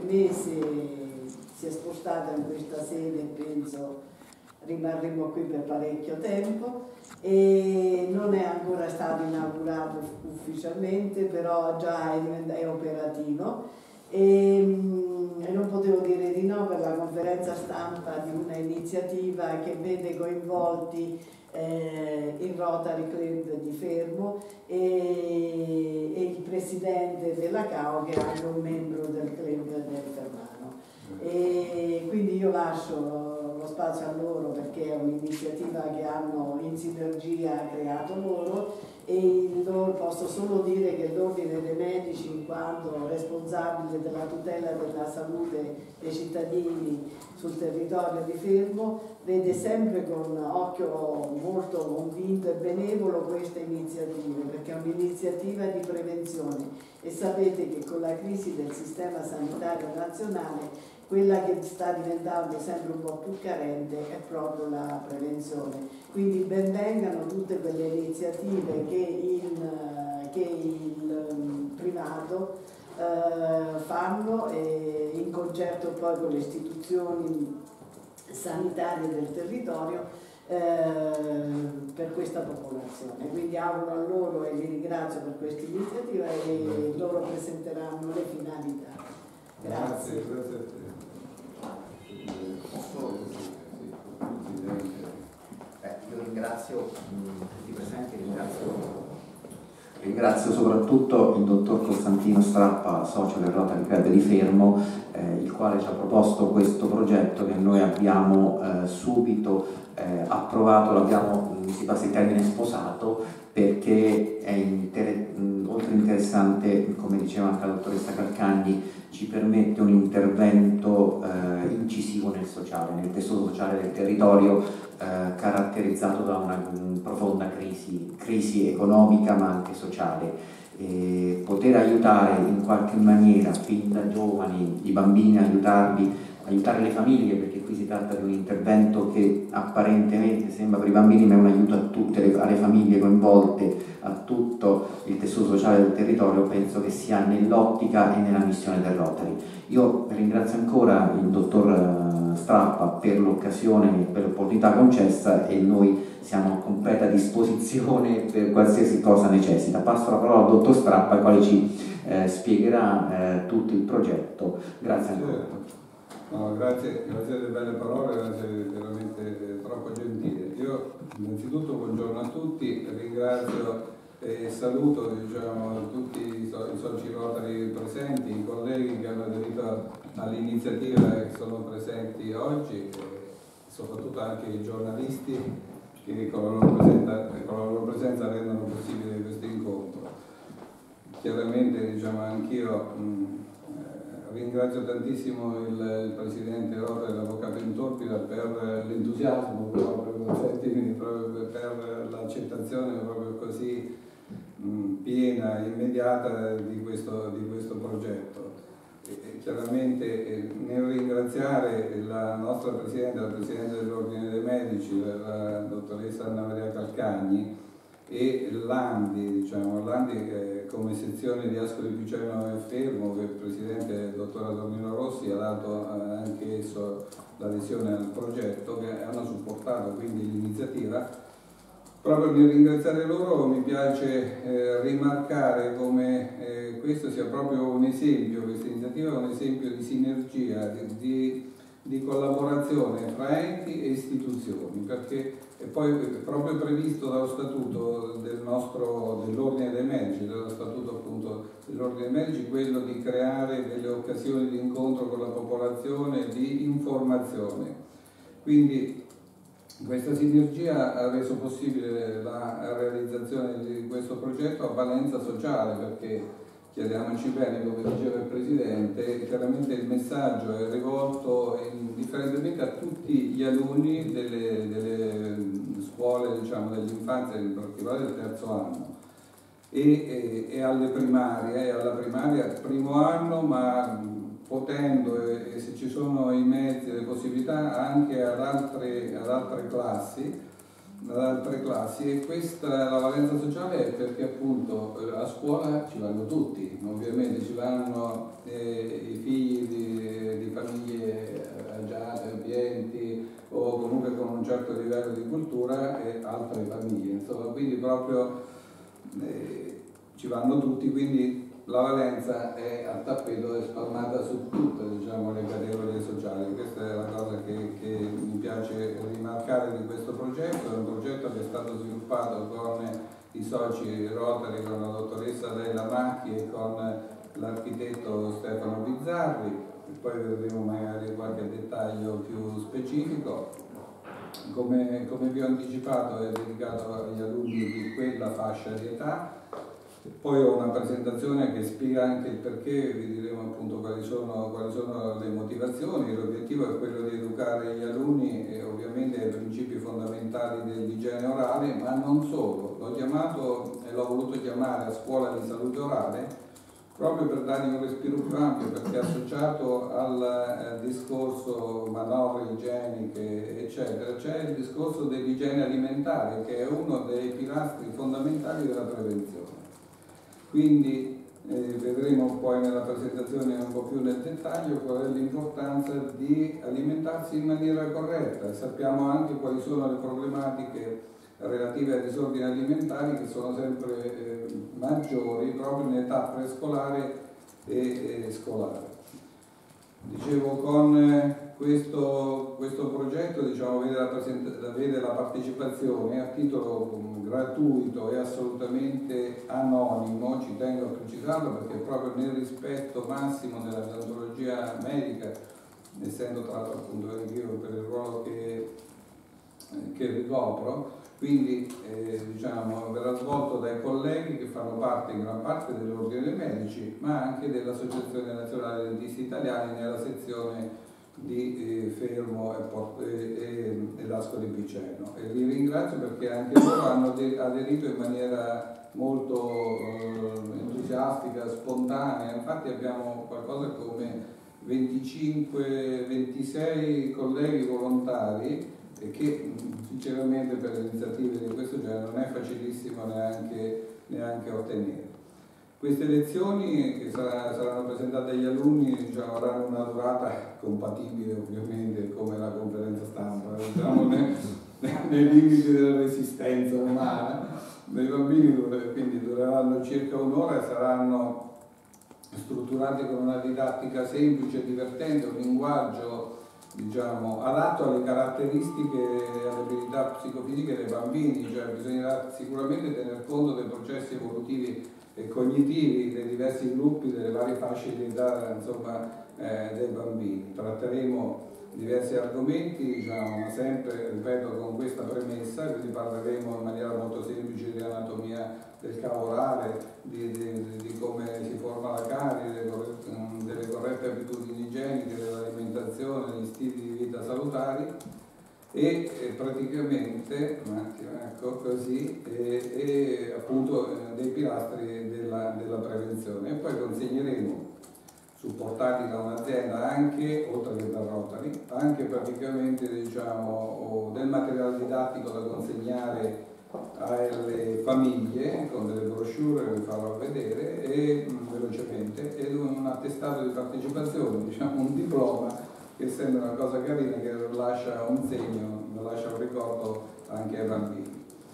mese si è spostata in questa sede e penso rimarremo qui per parecchio tempo, e non è ancora stato inaugurato ufficialmente, però già è operativo, e non potevo dire di no per la conferenza stampa di una iniziativa che vede coinvolti il Rotary Club di Fermo e il presidente della CAO, che è anche un membro del club del Fermano. E quindi io lascio lo spazio a loro, perché è un'iniziativa che hanno in sinergia creato loro, e loro posso solo dire che l'Ordine dei Medici, in quanto responsabile della tutela della salute dei cittadini sul territorio di Fermo, vede sempre con occhio molto convinto e benevolo queste iniziative, perché è un'iniziativa di prevenzione, e sapete che con la crisi del sistema sanitario nazionale quella che sta diventando sempre un po' più carente è proprio la prevenzione. Quindi ben vengano tutte quelle iniziative che il privato fanno, in concerto poi con le istituzioni sanitarie del territorio, per questa popolazione. Quindi auguro a loro e li ringrazio per questa iniziativa, e loro presenteranno le finalità. Grazie. Grazie a te. Io ringrazio tutti i presenti, ringrazio soprattutto il dottor Costantino Strappa, socio del Rotary Club di Fermo, il quale ci ha proposto questo progetto che noi abbiamo subito approvato, l'abbiamo, si passa il termine, sposato, perché è oltre interessante, come diceva anche la dottoressa Calcagni, ci permette un intervento incisivo nel sociale, nel tessuto sociale del territorio, caratterizzato da una profonda crisi economica ma anche sociale. E poter aiutare in qualche maniera fin da giovani i bambini, aiutare le famiglie, perché qui si tratta di un intervento che apparentemente sembra per i bambini, ma è un aiuto a tutte alle famiglie coinvolte, a tutto il tessuto sociale del territorio, penso che sia nell'ottica e nella missione del Rotary. Io ringrazio ancora il dottor Strappa per l'occasione e per l'opportunità concessa, e noi siamo a completa disposizione per qualsiasi cosa necessita. Passo la parola al dottor Strappa, il quale ci spiegherà tutto il progetto. Grazie ancora. No, grazie delle belle parole, grazie, veramente troppo gentile. Io innanzitutto buongiorno a tutti, ringrazio e saluto, diciamo, tutti i soci Rotary presenti, i colleghi che hanno aderito all'iniziativa e che sono presenti oggi, e soprattutto anche i giornalisti che con la loro presenza rendono possibile questo incontro. Chiaramente, diciamo, anch'io ringrazio tantissimo il Presidente Rotary, l'Avvocato Intorpida, per l'entusiasmo proprio per l'accettazione proprio così piena, immediata di questo progetto. E chiaramente nel ringraziare la nostra Presidente, la Presidente dell'Ordine dei Medici, la dottoressa Anna Maria Calcagni, e l'Andi, diciamo, come sezione di Ascoli Piceno e Fermo, che il Presidente, il dottor Adornino Rossi, ha dato anche esso l'adesione al progetto, che hanno supportato quindi l'iniziativa. Proprio nel ringraziare loro mi piace rimarcare come questo sia proprio un esempio, questa iniziativa è un esempio di sinergia, di collaborazione tra enti e istituzioni, perché è poi proprio previsto dallo statuto dell'Ordine dei Medici, dallo statuto appunto dell'Ordine dei Medici, quello di creare delle occasioni di incontro con la popolazione, di informazione. Quindi questa sinergia ha reso possibile la realizzazione di questo progetto a valenza sociale, perché chiariamoci bene, come diceva il Presidente, chiaramente il messaggio è rivolto indifferentemente a tutti gli alunni delle scuole, diciamo, dell'infanzia, in particolare del terzo anno, e alle primarie, alla primaria primo anno, ma potendo, e se ci sono i mezzi e le possibilità, anche ad altre classi, e questa, la valenza sociale, è perché appunto a scuola ci vanno tutti, ovviamente ci vanno i figli proprio ci vanno tutti, quindi la valenza è a tappeto e spalmata su tutte, diciamo, le categorie sociali. Questa è la cosa che mi piace rimarcare di questo progetto. È un progetto che è stato sviluppato con i soci Rotary, con la dottoressa Leila Macchi e con l'architetto Stefano Bizzarri, e poi vedremo magari qualche dettaglio più specifico. Come vi ho anticipato, è dedicato agli alunni di quella fascia di età. Poi ho una presentazione che spiega anche il perché, vi diremo appunto quali sono le motivazioni. L'obiettivo è quello di educare gli alunni ovviamente ai principi fondamentali dell'igiene orale, ma non solo. L'ho chiamato e l'ho voluto chiamare a scuola di salute orale proprio per dargli un respiro più ampio, perché associato al discorso manovre igieniche eccetera c'è il discorso dell'igiene alimentare, che è uno dei pilastri fondamentali della prevenzione. Quindi vedremo poi nella presentazione un po' più nel dettaglio qual è l'importanza di alimentarsi in maniera corretta, e sappiamo anche quali sono le problematiche relative ai disordini alimentari, che sono sempre maggiori proprio in età prescolare e scolare. Dicevo, con questo progetto, diciamo, vede la partecipazione a titolo gratuito e assolutamente anonimo. Ci tengo a precisarlo perché proprio nel rispetto massimo della deontologia medica, essendo tra l'altro appunto io per il ruolo che ricopro, quindi diciamo, verrà svolto dai colleghi che fanno parte in gran parte dell'Ordine dei Medici, ma anche dell'Associazione Nazionale Dentisti Italiani nella sezione di Fermo e Lasco di Piceno. E li ringrazio perché anche loro hanno aderito in maniera molto entusiastica, spontanea. Infatti abbiamo qualcosa come 25-26 colleghi volontari, e che sinceramente per iniziative di questo genere non è facilissimo neanche ottenere. Queste lezioni che saranno presentate agli alunni, diciamo, avranno una durata compatibile ovviamente come la conferenza stampa, diciamo, nei limiti della resistenza umana dei bambini, quindi dureranno circa un'ora e saranno strutturati con una didattica semplice e divertente, un linguaggio, diciamo, adatto alle caratteristiche e alle abilità psicofisiche dei bambini. Cioè bisognerà sicuramente tener conto dei processi evolutivi e cognitivi dei diversi gruppi, delle varie fasce di età, insomma, dei bambini. Tratteremo diversi argomenti, diciamo, ma sempre, ripeto, con questa premessa, quindi parleremo in maniera molto semplice di anatomia del cavo orale, di come si forma la carie, delle corrette abitudini igieniche, dell'alimentazione, degli stili di vita salutari e praticamente, un attimo, ecco così, e appunto dei pilastri della prevenzione. E poi consegneremo, supportati da un'azienda anche, oltre che da Rotary, anche praticamente, diciamo, del materiale didattico da consegnare alle famiglie con delle brochure che vi farò vedere e velocemente, ed un attestato di partecipazione, diciamo un diploma che sembra una cosa carina, che lascia un segno, lascia un ricordo anche ai bambini.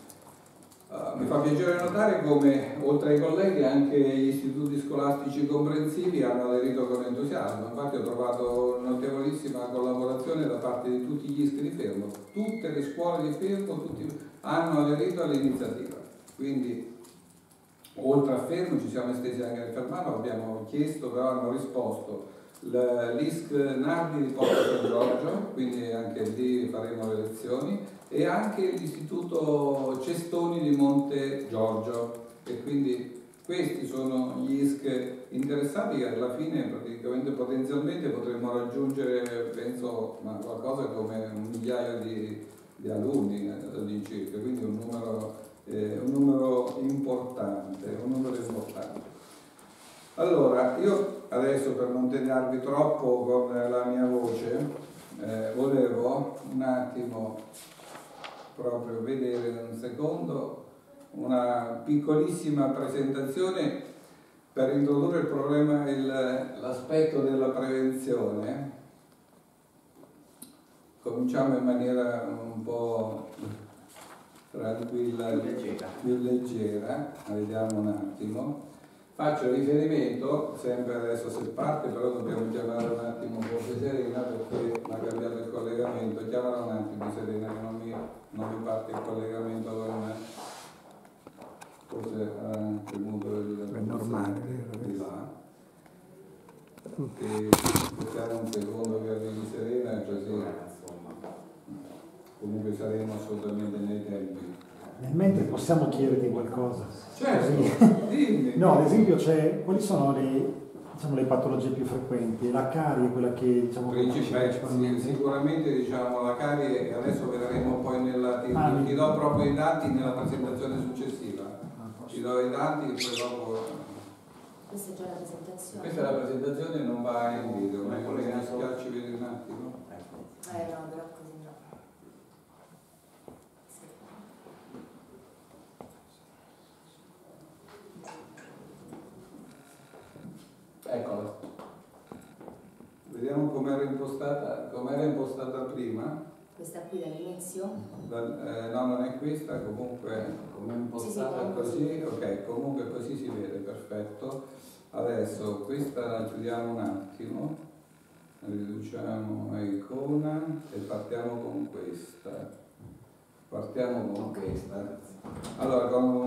Mi fa piacere notare come, oltre ai colleghi, anche gli istituti scolastici comprensivi hanno aderito con entusiasmo. Infatti ho trovato notevolissima collaborazione da parte di tutti gli iscritti di Fermo. Tutte le scuole di Fermo hanno aderito all'iniziativa. Quindi, oltre a Fermo, ci siamo estesi anche a Fermano, abbiamo chiesto, però hanno risposto l'ISC Nardi di Porto San Giorgio, quindi anche lì faremo le lezioni, e anche l'Istituto Cestoni di Monte Giorgio, e quindi questi sono gli ISC interessati, che alla fine praticamente potenzialmente potremmo raggiungere, penso, qualcosa come 1 migliaio di alunni all'incirca, quindi un numero importante. Allora, io adesso, per non tediarvi troppo con la mia voce, volevo un attimo proprio vedere un secondo una piccolissima presentazione per introdurre il problema, l'aspetto della prevenzione. Cominciamo in maniera un po' tranquilla, più leggera. Vediamo un attimo. Faccio riferimento, sempre adesso se parte, però dobbiamo chiamare un attimo forse Serena perché mi ha cambiato il collegamento. Chiamala un attimo Serena che non mi parte il collegamento con me. Forse il mondo è normale, di là. Aspettiamo un secondo che arrivi Serena e così comunque saremo assolutamente nei tempi. Nel mentre possiamo chiederti qualcosa? Certo, dimmi. No, ad esempio, quali sono le patologie più frequenti? La carie è quella che sicuramente la carie, adesso vedremo poi ti do proprio i dati nella presentazione successiva. Ti do i dati e poi dopo. Questa è già la presentazione. Questa è la presentazione, non va in video, ma con le schiacci vedi un attimo. No, però così no. Eccola. Vediamo com'era impostata prima. Questa qui dall'inizio? No, non è questa, comunque come è impostata così, ok, comunque così si vede, perfetto. Adesso questa la chiudiamo un attimo, riduciamo a icona e partiamo con questa. Allora,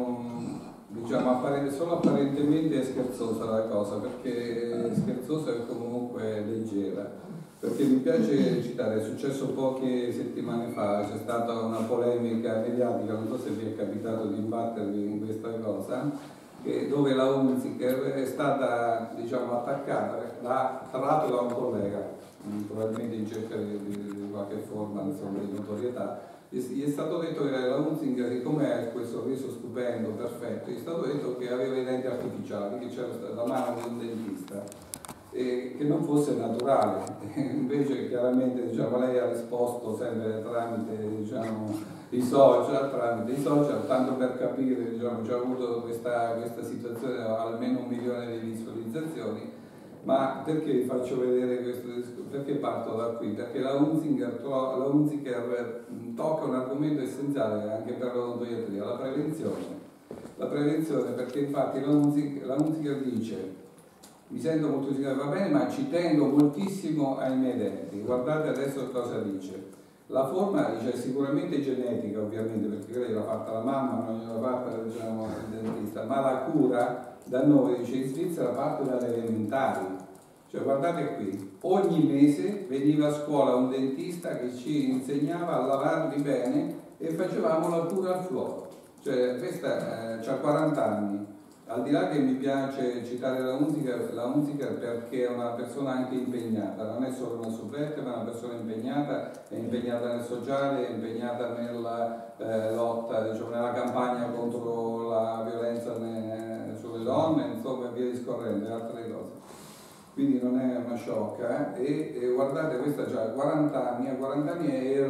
solo apparentemente è scherzosa la cosa, perché scherzosa è comunque leggera. Perché mi piace citare, è successo poche settimane fa, c'è stata una polemica mediatica, non so se vi è capitato di imbattervi in questa cosa, dove la Hunziker è stata attaccata, tra l'altro da un collega, probabilmente in cerca di qualche forma di notorietà. Gli è stato detto che la Hunziker, siccome ha quel sorriso stupendo, perfetto, gli è stato detto che aveva i denti artificiali, che c'era la mano di un dentista. Che non fosse naturale, invece chiaramente lei ha risposto sempre tramite i social, tanto per capire, c'è avuto questa situazione, almeno 1 milione di visualizzazioni. Ma perché vi faccio vedere questo? Perché parto da qui? Perché la Hunziker tocca un argomento essenziale anche per l'odontoiatria, la prevenzione. La prevenzione, perché infatti la Hunziker dice: mi sento molto sicuro, va bene, ma ci tengo moltissimo ai miei denti. Guardate adesso cosa dice. La forma dice sicuramente genetica, ovviamente, perché lei l'ha fatta la mamma, non gliel'ha fatta il dentista, ma la cura da noi, dice, in Svizzera parte dalle elementari. Cioè guardate qui, ogni mese veniva a scuola un dentista che ci insegnava a lavarli bene e facevamo la cura al fluoro. Cioè questa ha 40 anni. Al di là che mi piace citare la Hunziker perché è una persona anche impegnata, non è solo una superba, ma è una persona impegnata, è impegnata nel sociale, è impegnata nella lotta, nella campagna contro la violenza sulle donne, insomma, via discorrendo, e altre cose. Quindi non è una sciocca, e guardate, questa ha 40 anni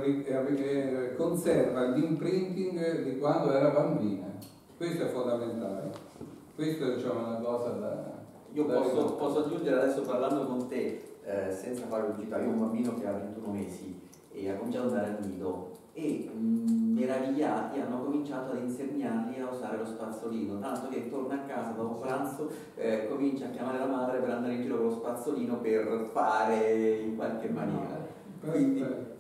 e conserva l'imprinting di quando era bambina. Questo è fondamentale. Questa è una cosa da... Io posso aggiungere adesso, parlando con te, senza fare pubblicità. Io ho un bambino che ha 21 mesi e ha cominciato ad andare al nido e meravigliati hanno cominciato ad insegnargli a usare lo spazzolino, tanto che torna a casa dopo pranzo, comincia a chiamare la madre per andare in giro con lo spazzolino per fare in qualche maniera. Quindi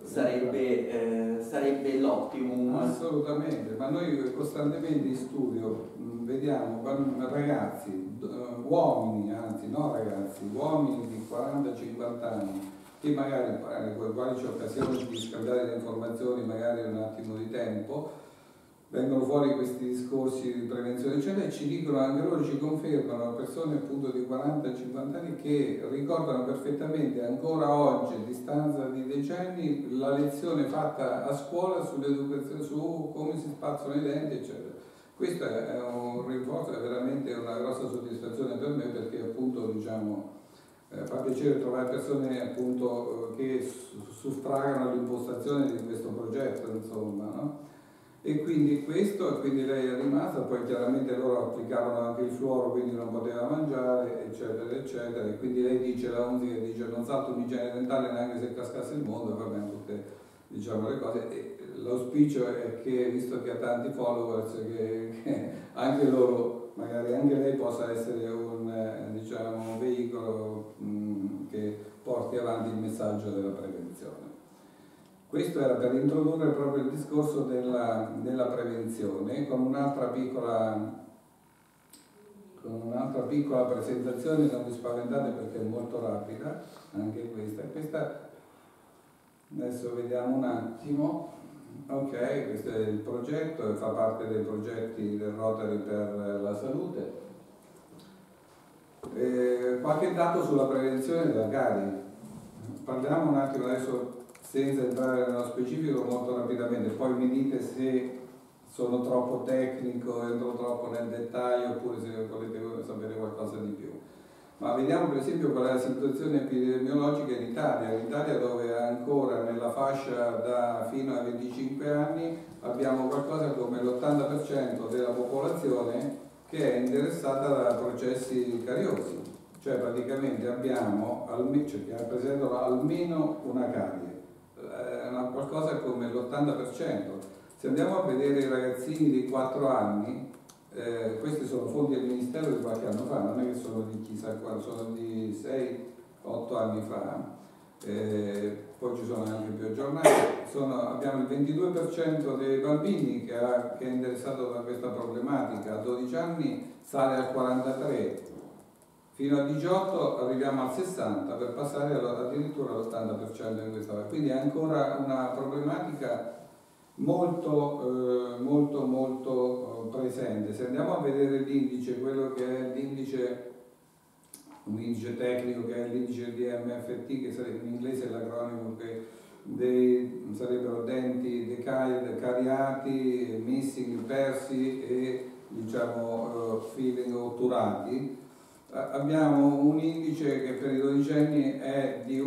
sarebbe l'optimum. Assolutamente, ma noi costantemente in studio vediamo ragazzi, uomini, anzi no ragazzi, uomini di 40-50 anni che magari con i quali c'è occasione di scambiare le informazioni magari un attimo di tempo, vengono fuori questi discorsi di prevenzione eccetera e ci dicono, anche loro ci confermano, persone appunto di 40-50 anni che ricordano perfettamente ancora oggi, a distanza di decenni, la lezione fatta a scuola sull'educazione, su come si spazzano i denti eccetera. Questo è un rinforzo, è veramente una grossa soddisfazione per me, perché appunto fa piacere trovare persone appunto che suffragano l'impostazione di questo progetto, insomma, no? E quindi questo, e quindi lei è rimasta, poi chiaramente loro applicavano anche il fluoro, quindi non poteva mangiare, eccetera, eccetera, e quindi lei dice, la Hunziker dice, non salto un'igiene dentale neanche se cascasse il mondo, va bene, tutte diciamo le cose. E l'auspicio è che, visto che ha tanti followers, che anche loro, magari anche lei possa essere un, diciamo, un veicolo che porti avanti il messaggio della prevenzione. Questo era per introdurre proprio il discorso della prevenzione con un'altra piccola presentazione. Non vi spaventate perché è molto rapida anche questa. Questa adesso vediamo un attimo. Ok, questo è il progetto, fa parte dei progetti del Rotary per la salute. Qualche dato sulla prevenzione della carie. Parliamo un attimo adesso, senza entrare nello specifico, molto rapidamente, poi mi dite se sono troppo tecnico, entro troppo nel dettaglio, oppure se volete sapere qualcosa di più. Ma vediamo per esempio qual è la situazione epidemiologica in Italia, dove ancora nella fascia fino ai 25 anni abbiamo qualcosa come l'80% della popolazione che è interessata da processi cariosi, cioè praticamente abbiamo, che rappresentano almeno una carie, qualcosa come l'80%. Se andiamo a vedere i ragazzini di 4 anni, questi sono fonti del Ministero di qualche anno fa, non è che sono di chissà quando, sono di 6-8 anni fa, poi ci sono anche più aggiornati. Abbiamo il 22% dei bambini che è interessato da questa problematica, a 12 anni sale al 43%, fino a 18 arriviamo al 60% per passare addirittura all'80% in questa fase. Quindi è ancora una problematica molto presente. Se andiamo a vedere l'indice, quello che è l'indice, un indice tecnico che è l'indice DMFT, che sarebbe in inglese l'acronimo che sarebbero denti cariati, missing, persi e diciamo feeling otturati, abbiamo un indice che per i dodicenni è di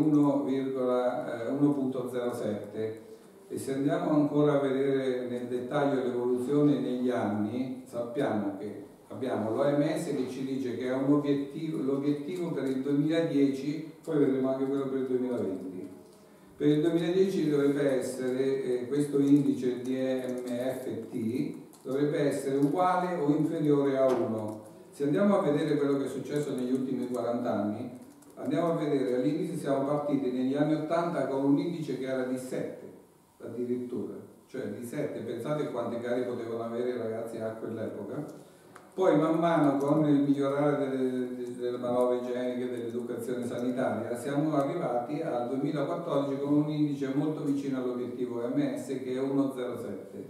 1,07. E se andiamo ancora a vedere nel dettaglio l'evoluzione negli anni, sappiamo che abbiamo l'OMS che ci dice che è un l'obiettivo per il 2010, poi vedremo anche quello per il 2020. Per il 2010 dovrebbe essere, questo indice DMFT dovrebbe essere uguale o inferiore a 1. Se andiamo a vedere quello che è successo negli ultimi 40 anni, andiamo a vedere, all'inizio siamo partiti negli anni 80 con un indice che era di 7. Addirittura, cioè di 7, pensate quante carie potevano avere i ragazzi a quell'epoca. Poi man mano con il migliorare delle manovre igieniche, dell'educazione sanitaria, siamo arrivati al 2014 con un indice molto vicino all'obiettivo OMS che è 1,07.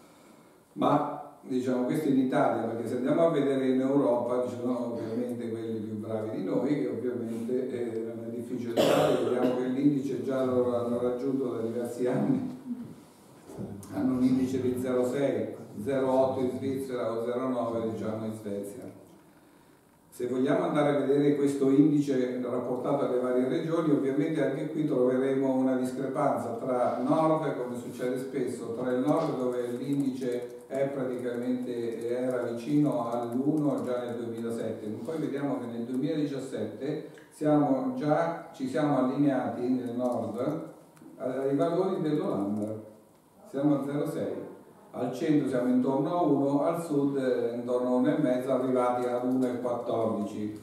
Ma diciamo questo in Italia, perché se andiamo a vedere in Europa ci sono ovviamente quelli più bravi di noi, che ovviamente non è difficile fare, vediamo che l'indice già lo hanno raggiunto da diversi anni. Hanno un indice di 0,6, 0,8 in Svizzera o 0,9 diciamo in Svezia. Se vogliamo andare a vedere questo indice rapportato alle varie regioni, ovviamente anche qui troveremo una discrepanza tra nord, come succede spesso, tra il nord dove l'indice è praticamente era vicino all'1 già nel 2007, poi vediamo che nel 2017 ci siamo allineati nel nord ai valori dell'Olanda. Siamo a 0,6, al centro siamo intorno a 1, al sud intorno a 1,5, arrivati ad 1,14.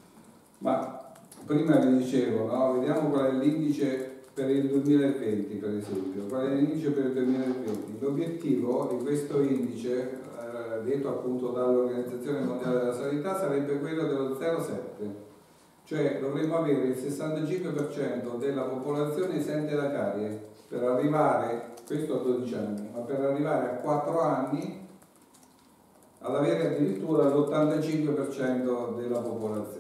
Ma prima vi dicevo, no? Vediamo qual è l'indice per il 2020 per esempio, qual è l'indice per il 2020. L'obiettivo di questo indice, detto appunto dall'Organizzazione Mondiale della Sanità, sarebbe quello dello 0,7. Cioè dovremmo avere il 65% della popolazione esente da carie per arrivare, questo a 12 anni, ma per arrivare a 4 anni ad avere addirittura l'85% della popolazione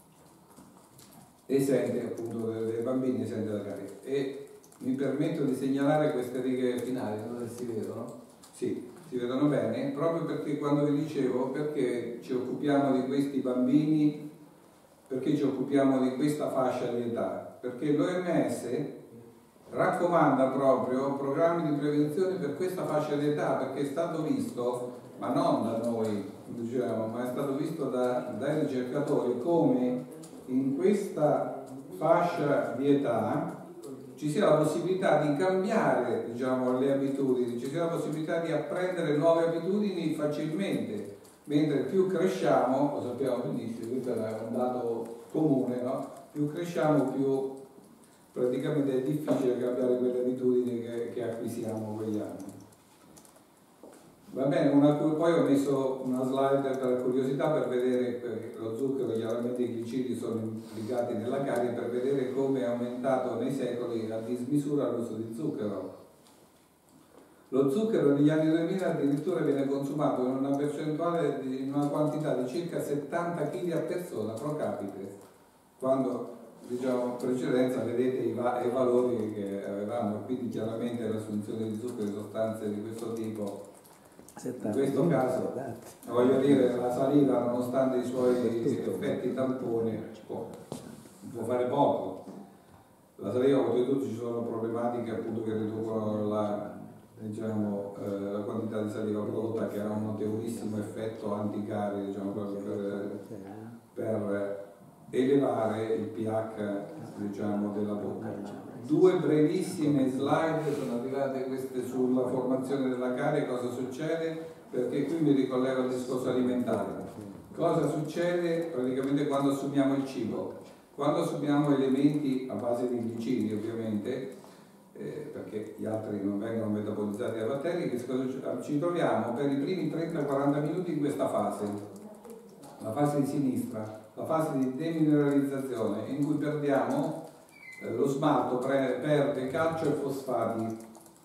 esente, appunto dei bambini esenti da carie. E mi permetto di segnalare queste righe finali, non so se si vedono? Sì, si vedono bene, proprio perché quando vi dicevo perché ci occupiamo di questi bambini, perché ci occupiamo di questa fascia di età, perché l'OMS raccomanda proprio programmi di prevenzione per questa fascia di età, perché è stato visto, ma non da noi, diciamo, ma è stato visto dai ricercatori come in questa fascia di età ci sia la possibilità di cambiare, diciamo, le abitudini, ci sia la possibilità di apprendere nuove abitudini facilmente, mentre più cresciamo, lo sappiamo benissimo, questo è un dato comune, no? Più cresciamo, più praticamente è difficile cambiare quelle abitudini che acquisiamo con gli anni. Va bene, poi ho messo una slide per curiosità per vedere, perché lo zucchero, chiaramente i glicidi sono implicati nella carie, per vedere come è aumentato nei secoli a dismisura l'uso di zucchero. Lo zucchero negli anni 2000 addirittura viene consumato in una percentuale, in una quantità di circa 70 kg a persona pro capite, quando diciamo in precedenza vedete i valori che avevamo, quindi chiaramente l'assunzione di zucchero e sostanze di questo tipo. In questo caso, voglio dire, la saliva, nonostante i suoi effetti tampone, può fare poco. La saliva, come tutti, ci sono problematiche appunto che riducono la quantità di saliva prodotta, che ha un notevolissimo effetto anticarie, diciamo, per elevare il pH, diciamo, della bocca. Due brevissime slide sono arrivate queste sulla formazione della carie, cosa succede, perché qui mi ricollego al discorso alimentare. Cosa succede praticamente quando assumiamo il cibo? Quando assumiamo elementi a base di glicidi, ovviamente, perché gli altri non vengono metabolizzati dai batteri, ci troviamo per i primi 30-40 minuti in questa fase, la fase di sinistra, la fase di demineralizzazione, in cui perdiamo lo smalto, perde calcio e fosfati.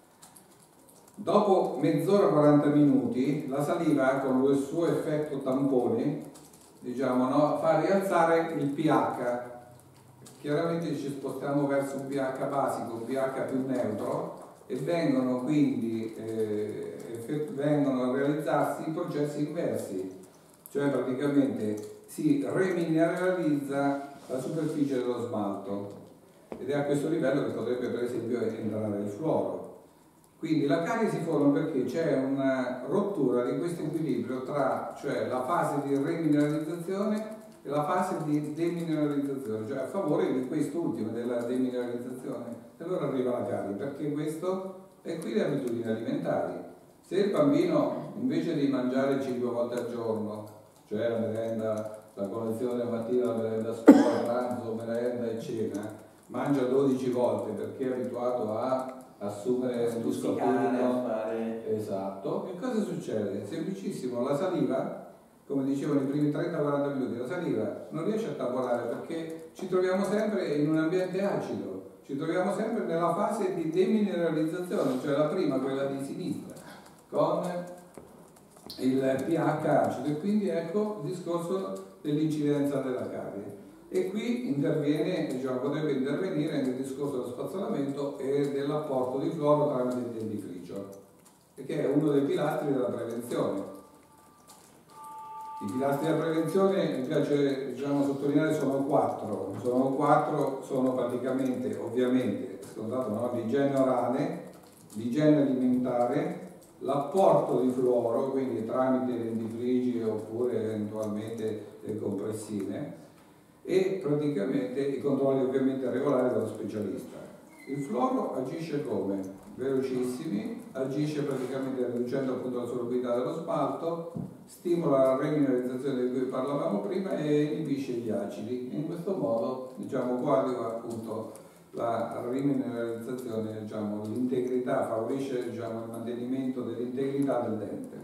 Dopo mezz'ora, 40 minuti, la saliva con il suo effetto tampone, diciamo, no, fa rialzare il pH. Chiaramente ci spostiamo verso un pH basico, un pH più neutro, e vengono quindi vengono a realizzarsi i processi inversi, cioè praticamente si remineralizza la superficie dello smalto, ed è a questo livello che potrebbe per esempio entrare il fluoro. Quindi la carie si forma perché c'è una rottura di questo equilibrio tra, cioè, la fase di remineralizzazione e la fase di demineralizzazione, cioè a favore di quest'ultima, della demineralizzazione. E allora arriva la carie, perché questo è qui le abitudini alimentari. Se il bambino, invece di mangiare 5 volte al giorno, cioè la merenda, la colazione la mattina, la merenda a scuola, pranzo, merenda e cena, mangia 12 volte perché è abituato a assumere un buscottino, esatto, e cosa succede? Semplicissimo, la saliva, come dicevo nei primi 30-40 minuti, la saliva non riesce a tamponare perché ci troviamo sempre in un ambiente acido, ci troviamo sempre nella fase di demineralizzazione, cioè la prima, quella di sinistra, con il pH acido, e quindi ecco il discorso dell'incidenza della carie. E qui interviene, diciamo, potrebbe intervenire nel discorso dello spazzolamento e dell'apporto di fluoro tramite il dentifricio, che è uno dei pilastri della prevenzione. I pilastri della prevenzione, mi piace, diciamo, sottolineare, sono quattro, sono praticamente, ovviamente, scontato, no? L'igiene orale, l'igiene alimentare, l'apporto di fluoro, quindi tramite dentifrici oppure eventualmente le compressine, e praticamente i controlli ovviamente regolari dello specialista. Il fluoro agisce come? Velocissimi, agisce praticamente riducendo appunto la solubilità dello smalto, stimola la remineralizzazione di cui parlavamo prima e inibisce gli acidi. In questo modo, diciamo, coadiuva appunto la rimineralizzazione, diciamo, l'integrità, favorisce, diciamo, il mantenimento dell'integrità del dente.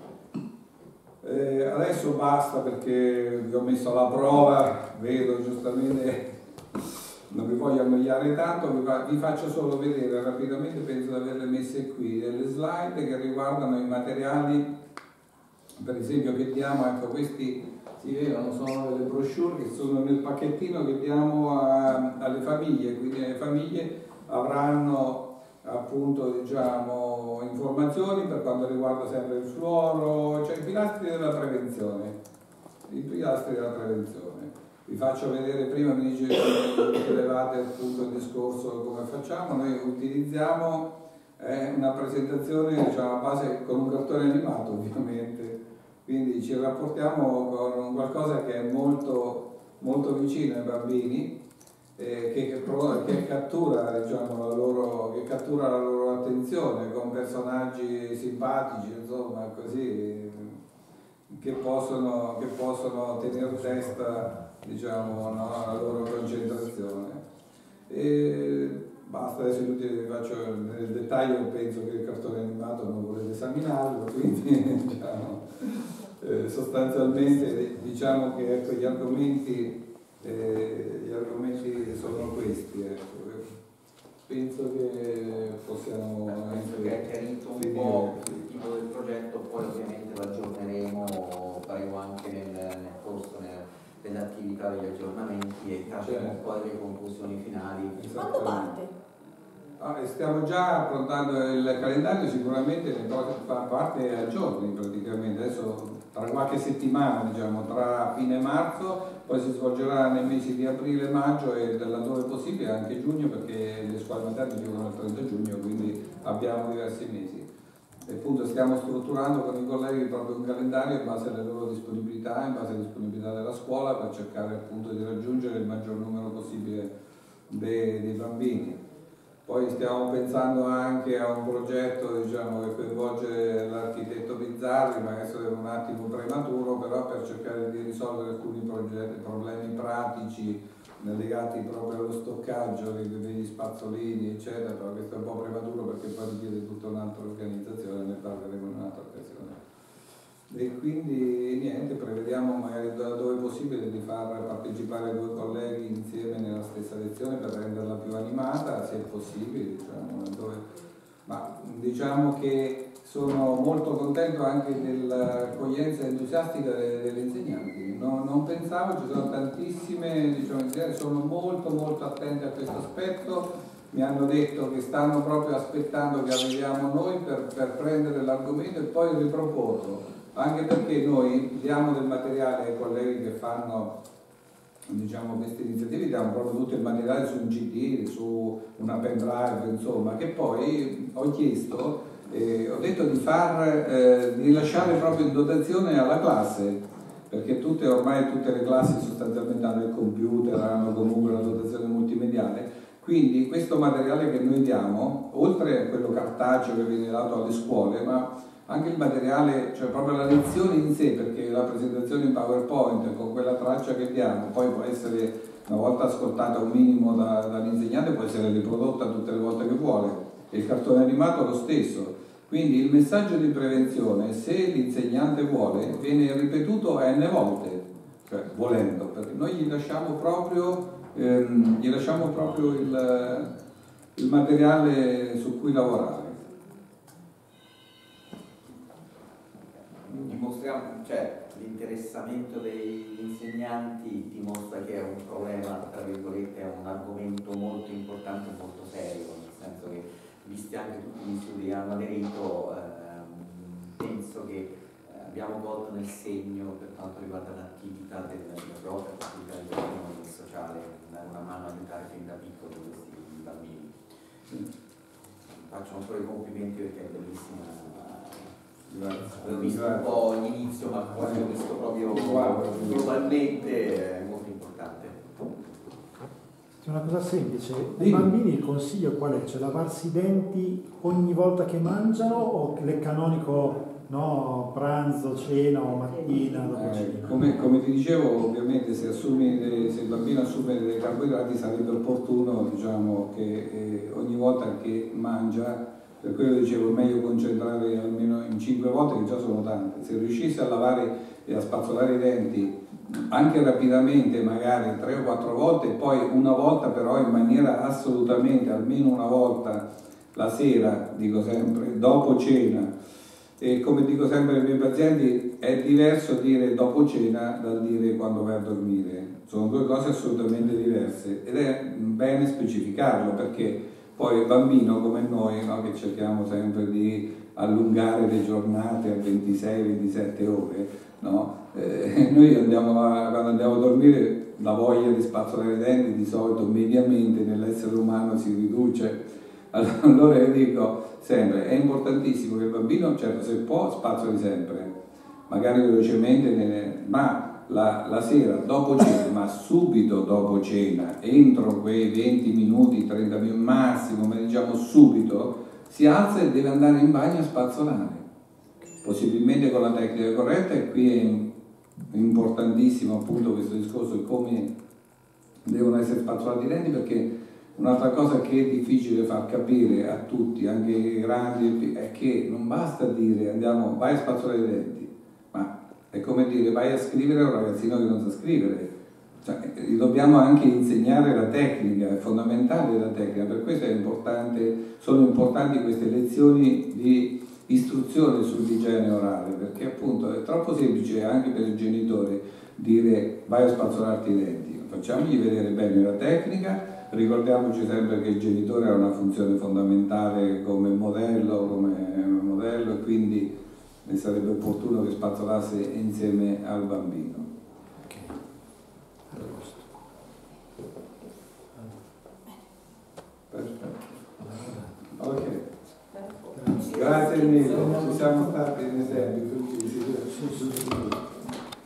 Adesso basta perché vi ho messo alla prova, vedo giustamente, non vi voglio annoiare tanto, vi faccio solo vedere rapidamente, penso di averle messe qui, delle slide che riguardano i materiali, per esempio, che diamo, ecco, questi si vedono, sono delle brochure che sono nel pacchettino che diamo alle famiglie, quindi le famiglie avranno appunto, diciamo, informazioni per quanto riguarda sempre il fluoro, cioè i pilastri della prevenzione. I pilastri della prevenzione. Vi faccio vedere, prima mi dice che elevate appunto il discorso come facciamo, noi utilizziamo una presentazione, diciamo, a base con un cartone animato ovviamente, quindi ci rapportiamo con qualcosa che è molto, molto vicino ai bambini. che cattura, diciamo, la loro attenzione con personaggi simpatici, insomma, così, che possono tenere testa, diciamo, no, alla loro concentrazione. E basta, adesso vi faccio nel dettaglio, penso che il cartone animato non volete esaminarlo, quindi diciamo, sostanzialmente diciamo che ecco, gli argomenti sono questi, ecco. Penso che possiamo... Penso che hai chiarito un po' il tipo del progetto, poi ovviamente lo aggiorneremo, faremo anche nel corso dell'attività degli aggiornamenti e trarremo un po' delle conclusioni finali. Quando parte? Stiamo già approntando il calendario, sicuramente fa parte a giorni praticamente, adesso tra qualche settimana, diciamo, tra fine marzo, poi si svolgerà nei mesi di aprile, maggio e laddove possibile anche giugno, perché le scuole materne giocano il 30 giugno, quindi abbiamo diversi mesi. E appunto stiamo strutturando con i colleghi proprio un calendario in base alle loro disponibilità, in base alla disponibilità della scuola, per cercare appunto di raggiungere il maggior numero possibile dei bambini. Poi stiamo pensando anche a un progetto, diciamo, che coinvolge l'architetto Bizzarri, ma adesso è un attimo prematuro, però per cercare di risolvere alcuni problemi pratici legati proprio allo stoccaggio degli spazzolini, eccetera, però questo è un po' prematuro perché poi richiede tutta un'altra organizzazione, ne parleremo in un'altra occasione. E quindi niente, prevediamo magari dove è possibile di far partecipare 2 colleghi insieme nella stessa lezione per renderla più animata, se è possibile, diciamo, ma diciamo che sono molto contento anche dell'accoglienza entusiastica delle insegnanti. Non pensavo, ci sono tantissime, diciamo, insegnanti, sono molto attente a questo aspetto, mi hanno detto che stanno proprio aspettando che arriviamo noi per prendere l'argomento e poi riproporlo. Anche perché noi diamo del materiale ai colleghi che fanno, diciamo, queste iniziative, diamo proprio tutto il materiale su un CD, su una pendrive, insomma, che poi ho chiesto, ho detto di lasciare proprio in dotazione alla classe, perché ormai tutte le classi sostanzialmente hanno il computer, hanno comunque una dotazione multimediale. Quindi questo materiale che noi diamo, oltre a quello cartaceo che viene dato alle scuole, ma anche il materiale, cioè proprio la lezione in sé, perché la presentazione in PowerPoint con quella traccia che diamo, poi può essere, una volta ascoltata un minimo dall'insegnante, può essere riprodotta tutte le volte che vuole, e il cartone animato lo stesso. Quindi il messaggio di prevenzione, se l'insegnante vuole, viene ripetuto n volte, cioè volendo, perché noi gli lasciamo proprio il materiale su cui lavorare. Dimostriamo, cioè, l'interessamento degli insegnanti dimostra che è un problema, tra virgolette, è un argomento molto importante e molto serio, nel senso che, visti anche tutti gli studi che hanno aderito, penso che abbiamo colto nel segno per quanto riguarda l'attività del proprio, l'attività del sociale, dare una mano a aiutare fin da piccoli questi bambini. Faccio ancora i complimenti perché è bellissimo. L'ho visto un po' all'inizio, ma poi l'ho visto proprio globalmente, è molto importante. C'è una cosa semplice, ai bambini il consiglio qual è? Cioè lavarsi i denti ogni volta che mangiano o è canonico, no, pranzo, cena o mattina, dopo cena? Come ti dicevo, ovviamente se il bambino assume dei carboidrati sarebbe opportuno, diciamo, che ogni volta che mangia, per quello dicevo, è meglio concentrare almeno in 5 volte, che già sono tante. Se riuscisse a lavare e a spazzolare i denti anche rapidamente, magari 3 o 4 volte, poi una volta però in maniera assolutamente, almeno una volta la sera, dico sempre, dopo cena. E come dico sempre ai miei pazienti, è diverso dire dopo cena dal dire quando vai a dormire. Sono 2 cose assolutamente diverse ed è bene specificarlo, perché poi il bambino come noi, no, che cerchiamo sempre di allungare le giornate a 26-27 ore, no? Noi quando andiamo a dormire la voglia di spazzolare i denti di solito mediamente nell'essere umano si riduce. Allora io dico sempre, è importantissimo che il bambino, certo se può, spazzoli sempre, magari velocemente, ma la sera dopo cena, ma subito dopo cena, entro quei 20 minuti, 30 minuti massimo, ma diciamo subito, si alza e deve andare in bagno a spazzolare, possibilmente con la tecnica corretta. E qui è importantissimo appunto questo discorso di come devono essere spazzolati i denti, perché un'altra cosa che è difficile far capire a tutti, anche ai grandi, è che non basta dire vai a spazzolare i denti, ma è come dire vai a scrivere a un ragazzino che non sa scrivere. Cioè, gli dobbiamo anche insegnare la tecnica, è fondamentale la tecnica, per questo è importante, sono importanti queste lezioni di istruzione sull'igiene orale, perché appunto è troppo semplice anche per il genitore dire vai a spazzolarti i denti. Facciamogli vedere bene la tecnica, ricordiamoci sempre che il genitore ha una funzione fondamentale come modello, e quindi sarebbe opportuno che spazzolasse insieme al bambino. Perfetto. Ok. Grazie mille, ci siamo stati in esempio tutti.